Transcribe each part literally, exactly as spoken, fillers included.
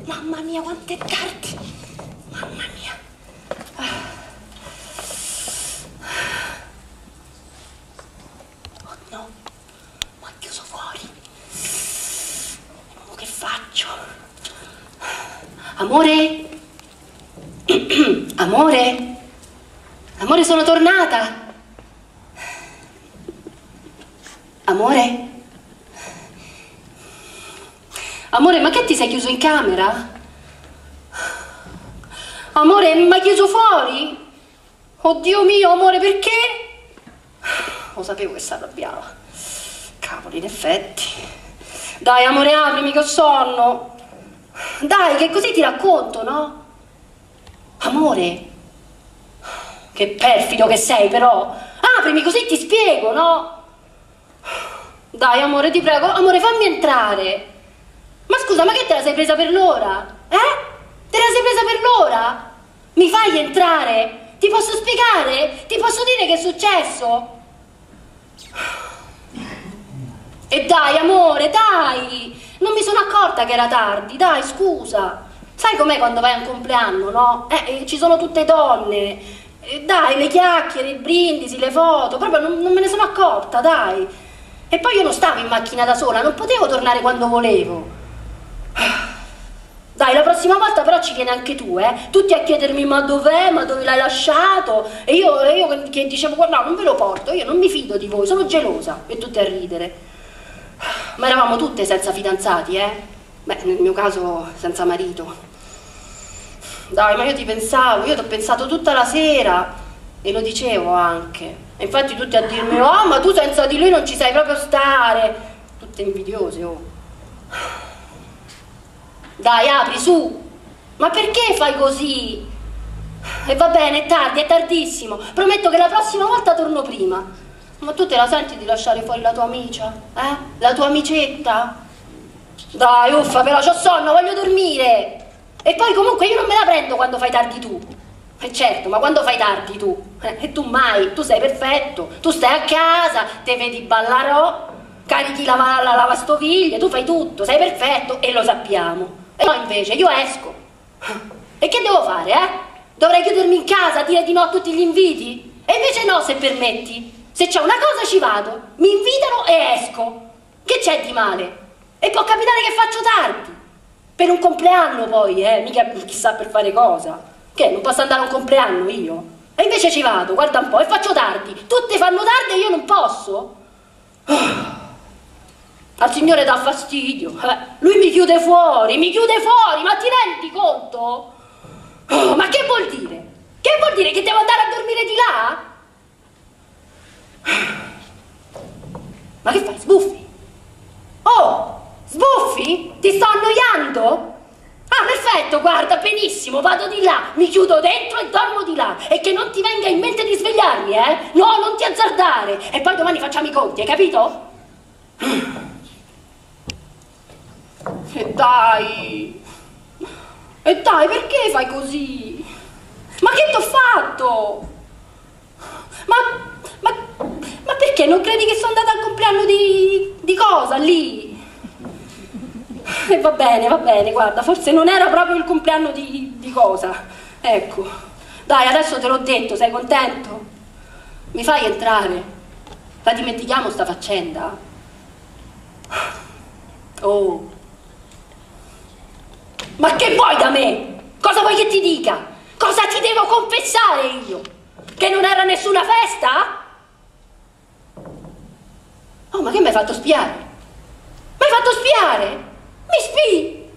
Mamma mia, quanto è tardi! Mamma mia! Oh no, mi ha chiuso fuori. Che faccio? Amore? Amore? Amore, sono tornata! Amore? Amore, ma che ti sei chiuso in camera? Amore, mi hai chiuso fuori? Oddio mio, amore, perché? Lo sapevo che si arrabbiava. Cavolo, in effetti. Dai, amore, aprimi che ho sonno. Dai, che così ti racconto, no? Amore. Che perfido che sei, però. Aprimi così ti spiego, no? Dai, amore, ti prego. Amore, fammi entrare. Ma scusa, ma che te la sei presa per l'ora? Eh? Te la sei presa per l'ora? Mi fai entrare? Ti posso spiegare? Ti posso dire che è successo? E dai, amore, dai! Non mi sono accorta che era tardi, dai, scusa. Sai com'è quando vai a un compleanno, no? Eh, ci sono tutte donne. Eh, dai, le chiacchiere, i brindisi, le foto, proprio non, non me ne sono accorta, dai. E poi io non stavo in macchina da sola, non potevo tornare quando volevo. Dai, la prossima volta però ci vieni anche tu, eh? Tutti a chiedermi ma dov'è, ma dove l'hai lasciato? E io, e io che dicevo, guarda, no, non ve lo porto, io non mi fido di voi, sono gelosa. E tutte a ridere. Ma eravamo tutte senza fidanzati, eh? Beh, nel mio caso senza marito. Dai, ma io ti pensavo, io ti ho pensato tutta la sera e lo dicevo anche. E infatti tutti a dirmi, oh, ma tu senza di lui non ci sai proprio stare. Tutte invidiose, oh. Dai, apri, su! Ma perché fai così? E va bene, è tardi, è tardissimo. Prometto che la prossima volta torno prima. Ma tu te la senti di lasciare fuori la tua amica? Eh? La tua amicetta? Dai, uffa, però c'ho sonno, voglio dormire. E poi comunque io non me la prendo quando fai tardi tu. E certo, ma quando fai tardi tu? Eh, e tu mai, tu sei perfetto. Tu stai a casa, te vedi ballarò, carichi la, la lavastoviglie, tu fai tutto, sei perfetto e lo sappiamo. E no, invece, io esco. E che devo fare, eh? Dovrei chiudermi in casa, dire di no a tutti gli inviti? E invece no, se permetti. Se c'è una cosa ci vado, mi invitano e esco. Che c'è di male? E può capitare che faccio tardi. Per un compleanno poi, eh? Mica chissà per fare cosa. Che, non posso andare a un compleanno io? E invece ci vado, guarda un po', e faccio tardi. Tutte fanno tardi e io non posso? Al Signore dà fastidio, eh. Lui mi chiude fuori, mi chiude fuori, ma ti rendi conto? Oh, ma che vuol dire? Che vuol dire che devo andare a dormire di là? Ma che fai, sbuffi? Oh, sbuffi? Ti sto annoiando? Ah, perfetto, guarda, benissimo, vado di là, mi chiudo dentro e dormo di là. E che non ti venga in mente di svegliarmi, eh? No, non ti azzardare. E poi domani facciamo i conti, hai capito? E dai, e dai, perché fai così? Ma che t'ho fatto? Ma, ma, ma perché non credi che sono andata al compleanno di, di cosa lì? E va bene, va bene, guarda, forse non era proprio il compleanno di, di cosa. Ecco, dai, adesso te l'ho detto, sei contento? Mi fai entrare? La dimentichiamo sta faccenda? Oh. Ma che vuoi da me? Cosa vuoi che ti dica? Cosa ti devo confessare io? Che non era nessuna festa? Oh, ma che mi hai fatto spiare? Mi hai fatto spiare? Mi spii?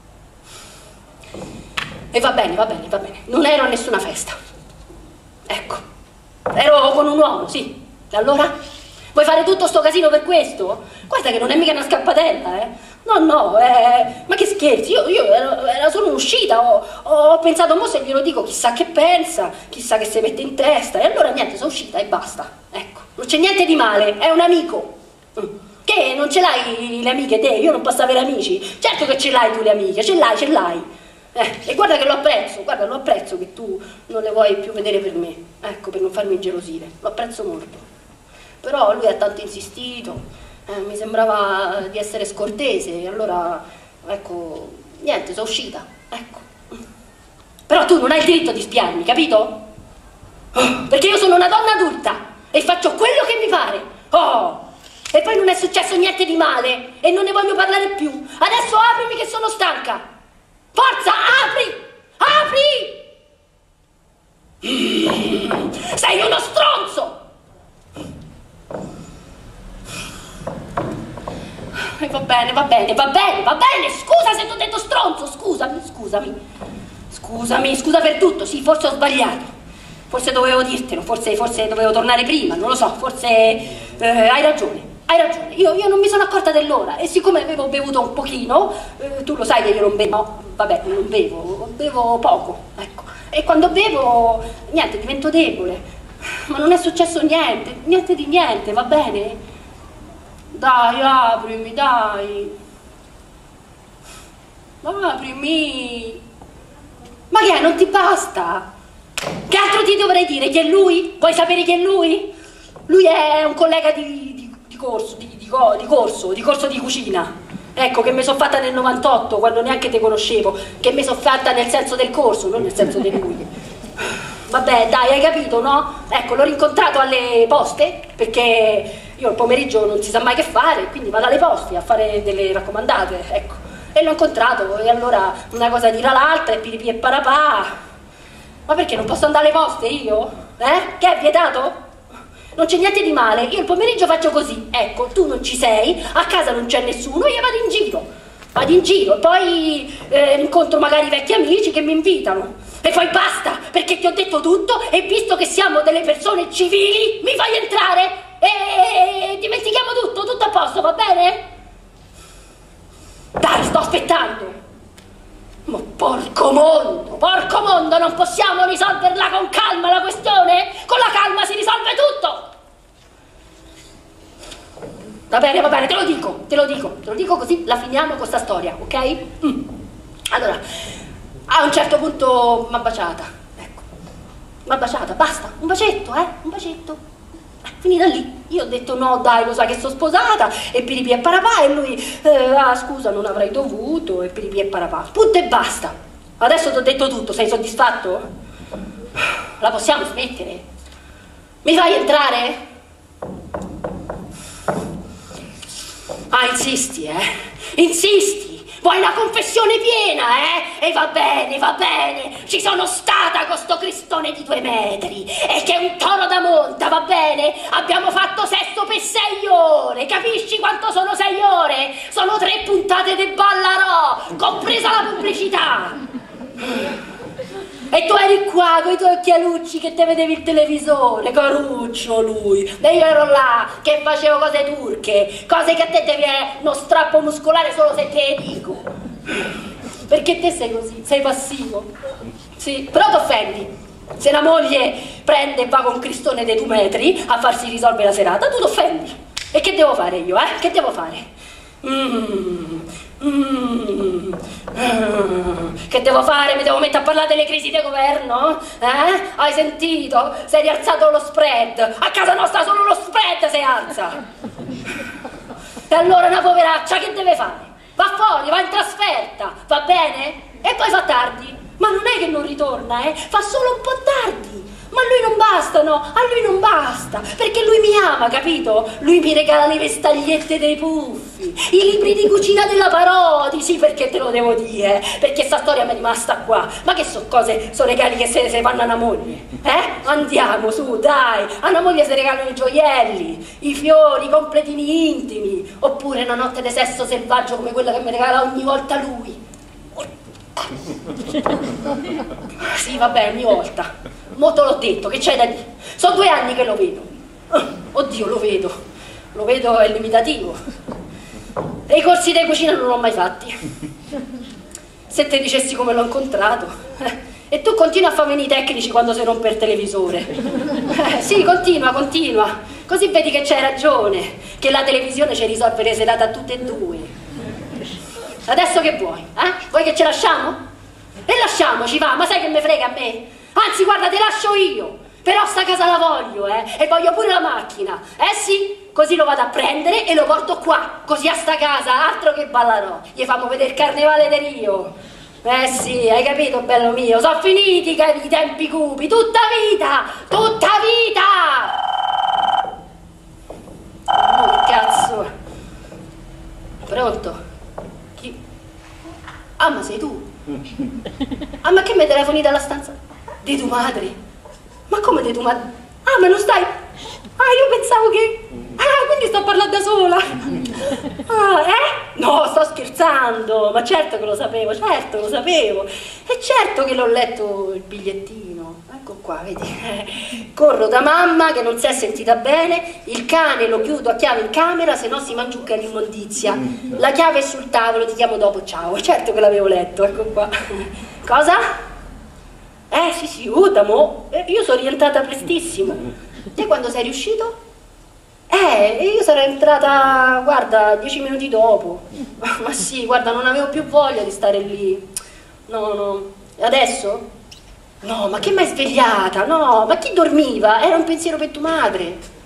E va bene, va bene, va bene. Non ero a nessuna festa. Ecco. Ero con un uomo, sì. E allora? Vuoi fare tutto sto casino per questo? Guarda che non è mica una scappatella, eh. No, no, eh, ma che scherzi, io, io ero, era solo un'uscita, ho, ho pensato, mo se glielo dico chissà che pensa, chissà che si mette in testa, e allora niente, sono uscita e basta, ecco, non c'è niente di male, è un amico. Che, non ce l'hai le amiche te? Io non posso avere amici? Certo che ce l'hai tu le amiche, ce l'hai, ce l'hai. Eh, e guarda che lo apprezzo, guarda, lo apprezzo che tu non le vuoi più vedere per me, ecco, per non farmi ingelosire, lo apprezzo molto. Però lui ha tanto insistito. Eh, mi sembrava di essere scortese, allora, ecco, niente, sono uscita, ecco. Però tu non hai il diritto di spiarmi, capito? Perché io sono una donna adulta e faccio quello che mi pare. Oh! E poi non è successo niente di male e non ne voglio parlare più. Adesso aprimi che sono stanca. Forza, apri! Apri! Mm, sei uno stronzo! E va bene, va bene, va bene, va bene. Scusa se ti ho detto stronzo, scusami, scusami. Scusami, scusa per tutto, sì, forse ho sbagliato. Forse dovevo dirtelo, forse, forse dovevo tornare prima, non lo so, forse eh, hai ragione, hai ragione. Io, io non mi sono accorta dell'ora e siccome avevo bevuto un pochino, eh, tu lo sai che io non bevo, no, vabbè, non bevo, bevo poco, ecco. E quando bevo, niente, divento debole. Ma non è successo niente, niente di niente, va bene? Dai, aprimi, dai. Aprimi. Ma che è, non ti basta? Che altro ti dovrei dire? Chi è lui? Vuoi sapere chi è lui? Lui è un collega di, di, di corso, di, di, di corso, di corso di cucina. Ecco, che mi sono fatta nel novantotto, quando neanche te conoscevo. Che mi sono fatta nel senso del corso, non nel senso di lui. Vabbè, dai, hai capito, no? Ecco, l'ho rincontrato alle poste, perché io il pomeriggio non si sa mai che fare, quindi vado alle poste a fare delle raccomandate, ecco. E l'ho incontrato, e allora una cosa tira l'altra, e piripì e parapà. Ma perché non posso andare alle poste io? Eh? Che è vietato? Non c'è niente di male, io il pomeriggio faccio così, ecco, tu non ci sei, a casa non c'è nessuno, io vado in giro, vado in giro, e poi eh, incontro magari vecchi amici che mi invitano, e poi basta, perché ti ho detto tutto, e visto che siamo delle persone civili, mi fai entrare, e, e dimentichiamo tutto, tutto a posto, va bene? Dai, sto aspettando. Ma porco mondo, porco mondo, non possiamo risolverla con calma la questione? Con la calma si risolve tutto! Va bene, va bene, te lo dico, te lo dico, te lo dico così la finiamo con sta storia, ok? Mm. Allora, a un certo punto m'ha baciata, ecco, m'ha baciata, basta, un bacetto, eh, un bacetto. Finita lì, io ho detto no dai, lo sai che sono sposata, e piripì e parapà, e lui eh, ah scusa non avrei dovuto, e piripì e parapà, punto e basta. Adesso ti ho detto tutto, sei soddisfatto? La possiamo smettere? Mi fai entrare? Ah, insisti, eh? Insisti? Vuoi una confessione piena, eh? E va bene, va bene, ci sono stata con sto cristone di due metri, e che è un toro da monta, va bene? Abbiamo fatto sesso per sei ore, capisci quanto sono sei ore? Sono tre puntate di Ballarò, compresa la pubblicità. E tu eri qua con i tuoi occhialucci che te vedevi il televisore, caruccio lui, e io ero là che facevo cose turche, cose che a te devi avere uno strappo muscolare solo se te le dico. Perché te sei così, sei passivo. Sì, però ti offendi. Se la moglie prende e va con un cristone dei due metri a farsi risolvere la serata, tu ti offendi. E che devo fare io, eh? Che devo fare? Mmm... Mm, mm, che devo fare? Mi devo mettere a parlare delle crisi di governo? Eh? Hai sentito? Si è rialzato lo spread. A casa nostra solo lo spread si alza. E allora una poveraccia che deve fare? Va fuori, va in trasferta, va bene? E poi fa tardi. Ma non è che non ritorna, eh? Fa solo un po' tardi. Ma a lui non basta, no? A lui non basta, perché lui mi ama, capito? Lui mi regala le vestagliette dei puffi, i libri di cucina della Parodi, sì, perché te lo devo dire, perché sta storia mi è rimasta qua. Ma che sono cose, sono regali che se, se fanno a una moglie, eh? Andiamo, su, dai, a una moglie si regalano i gioielli, i fiori, i completini intimi, oppure una notte di sesso selvaggio come quella che mi regala ogni volta lui. Sì, vabbè, ogni volta. Mo te l'ho detto, che c'hai da dire? Sono due anni che lo vedo. Oddio, lo vedo. Lo vedo, è limitativo. E i corsi di cucina non l'ho mai fatti. Se te dicessi come l'ho incontrato. E tu continua a farmi i tecnici quando si rompe il televisore. Eh, sì, continua, continua. Così vedi che c'hai ragione, che la televisione ci risolve le serate a tutte e due. Adesso che vuoi? Eh? Vuoi che ci lasciamo? E lasciamoci, va, ma sai che me frega a me? Anzi, guarda, te lascio io, Però sta casa la voglio, eh, e voglio pure la macchina. Eh sì, così lo vado a prendere e lo porto qua, così a sta casa, altro che ballarò. Gli famo vedere il carnevale di Rio. Eh sì, hai capito, bello mio? Sono finiti i tempi cupi, tutta vita, tutta vita! Oh, che cazzo? Pronto? Chi? Ah, ma sei tu? Ah, ma che mi telefoni dalla stanza? Di tua madre? Ma come di tua madre? Ah, ma non stai? Ah, io pensavo che... Ah, quindi sto parlando da sola. Ah, eh? No, sto scherzando. Ma certo che lo sapevo, certo lo sapevo. E certo che l'ho letto il bigliettino. Ecco qua, vedi. Corro da mamma che non si è sentita bene, il cane lo chiudo a chiave in camera, se no si mangiucca l'immondizia. La chiave è sul tavolo, ti chiamo dopo, ciao. Certo che l'avevo letto, ecco qua. Cosa? Eh, sì, sì, Udamo. Eh, io sono rientrata prestissimo. Te quando sei riuscito? Eh, io sarei entrata, guarda, dieci minuti dopo. Ma sì, guarda, non avevo più voglia di stare lì. No, no. E adesso? No, ma che mai svegliata? No, ma chi dormiva? Era un pensiero per tua madre.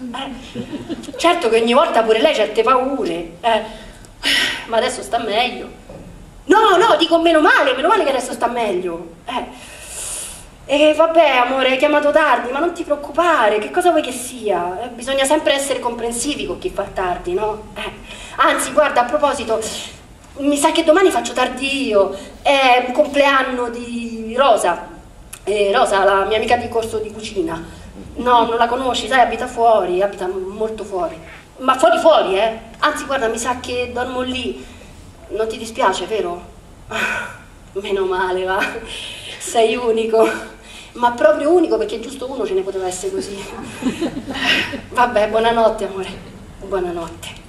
Eh, certo che ogni volta pure lei certe paure. Eh, ma adesso sta meglio. No, no, dico meno male, meno male che adesso sta meglio. Eh. E vabbè, amore, hai chiamato tardi, ma non ti preoccupare, che cosa vuoi che sia? Eh, bisogna sempre essere comprensivi con chi fa tardi, no? Eh. Anzi, guarda, a proposito, mi sa che domani faccio tardi io. È un compleanno di Rosa. Eh, Rosa, la mia amica di corso di cucina. No, non la conosci, sai, abita fuori, abita molto fuori. Ma fuori fuori, eh? Anzi, guarda, mi sa che dormo lì. Non ti dispiace, vero? Meno male, va. Sei unico. Ma proprio unico, perché giusto uno ce ne poteva essere così. Vabbè, buonanotte, amore. Buonanotte.